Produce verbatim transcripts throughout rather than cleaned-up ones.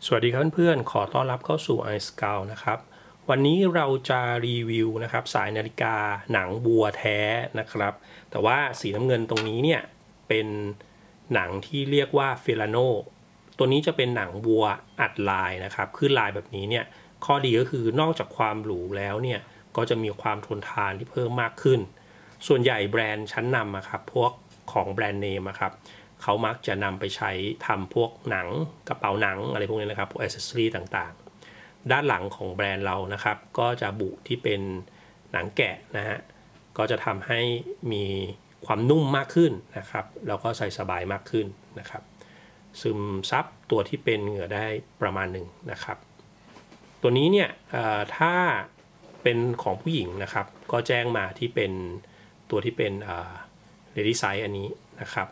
สวัสดีครับเพื่อนๆขอต้อนรับเข้าสู่ iScout นะครับวันนี้เราจะรีวิวนะครับสายนาฬิกาหนังวัวแท้นะครับแต่ว่าสีน้ำเงินตรงนี้เนี่ยเป็นหนังที่เรียกว่าเฟลาโนตัวนี้จะเป็นหนังวัวอัดลายนะครับขึ้นลายแบบนี้เนี่ยข้อดีก็คือนอกจากความหรูแล้วเนี่ยก็จะมีความทนทานที่เพิ่มมากขึ้นส่วนใหญ่แบรนด์ชั้นนำอะครับพวกของแบรนด์เนมอะครับเขามักจะนำไปใช้ทำพวกหนังกระเป๋าหนังอะไรพวกนี้นะครับพวกอิสเซอรี่ต่างๆด้านหลังของแบรนด์เรานะครับก็จะบุที่เป็นหนังแกะนะฮะก็จะทำให้มีความนุ่มมากขึ้นนะครับแล้วก็ใส่สบายมากขึ้นนะครับซึมซับตัวที่เป็นเหงื่อได้ประมาณหนึ่งนะครับตัวนี้เนี่ยถ้าเป็นของผู้หญิงนะครับก็แจ้งมาที่เป็นตัวที่เป็นเลดี้ไซส์อันนี้นะครับ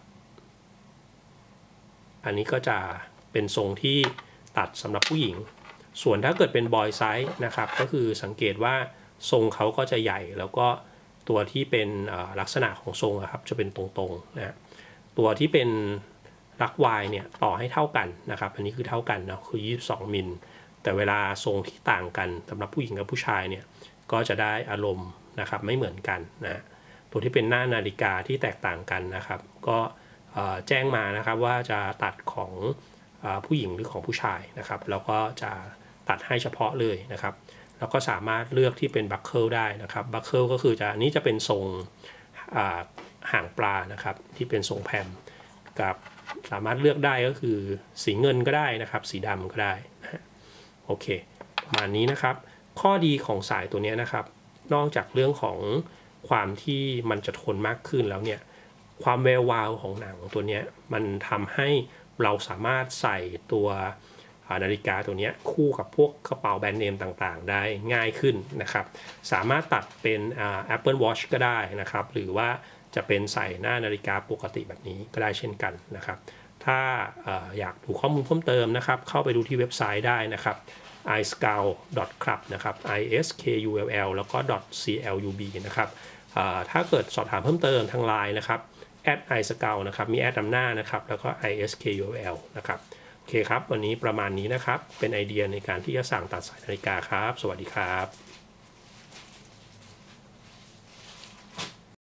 อันนี้ก็จะเป็นทรงที่ตัดสำหรับผู้หญิงส่วนถ้าเกิดเป็นบอยไซส์นะครับก็คือสังเกตว่าทรงเขาก็จะใหญ่แล้วก็ตัวที่เป็นลักษณะของทรงครับจะเป็นตรงๆนะตัวที่เป็นรักวายเนี่ยต่อให้เท่ากันนะครับอันนี้คือเท่ากันนะคือยี่สิบสองมิลแต่เวลาทรงที่ต่างกันสำหรับผู้หญิงกับผู้ชายเนี่ยก็จะได้อารมณ์นะครับไม่เหมือนกันนะตัวที่เป็นหน้านาฬิกาที่แตกต่างกันนะครับก็แจ้งมานะครับว่าจะตัดของผู้หญิงหรือของผู้ชายนะครับแล้วก็จะตัดให้เฉพาะเลยนะครับแล้วก็สามารถเลือกที่เป็นบัคเกิลได้นะครับบัคเกิลก็คือจะนี้จะเป็นทรงหางปลานะครับที่เป็นทรงแผ่นกับสามารถเลือกได้ก็คือสีเงินก็ได้นะครับสีดำก็ได้นะโอเคประมาณนี้นะครับข้อดีของสายตัวนี้นะครับนอกจากเรื่องของความที่มันจะทนมากขึ้นแล้วเนี่ยความแวววาวของหนังตัวนี้มันทำให้เราสามารถใส่ตัวนาฬิกาตัวนี้คู่กับพวกกระเป๋าแบรนด์เนมต่างๆได้ง่ายขึ้นนะครับสามารถตัดเป็น Apple Watch ก็ได้นะครับหรือว่าจะเป็นใส่หน้านาฬิกาปกติแบบนี้ก็ได้เช่นกันนะครับถ้าอยากดูข้อมูลเพิ่มเติมนะครับเข้าไปดูที่เว็บไซต์ได้นะครับ ไอ เอส ซี โอ ดอท คลับ นะครับ ไอ เอส เค ยู แอล แอล แล้วก็ .club นะครับถ้าเกิดสอบถามเพิ่มเติมทาง ไลน์ นะครับ แอท ไอ เอส ซี โอ นะครับมีแอดนำหน้านะครับแล้วก็ ไอ เอส เค ยู แอล นะครับโอเคครับวันนี้ประมาณนี้นะครับเป็นไอเดียในการที่จะสั่งตัดสายนาฬิกาครับสวัสดีครับ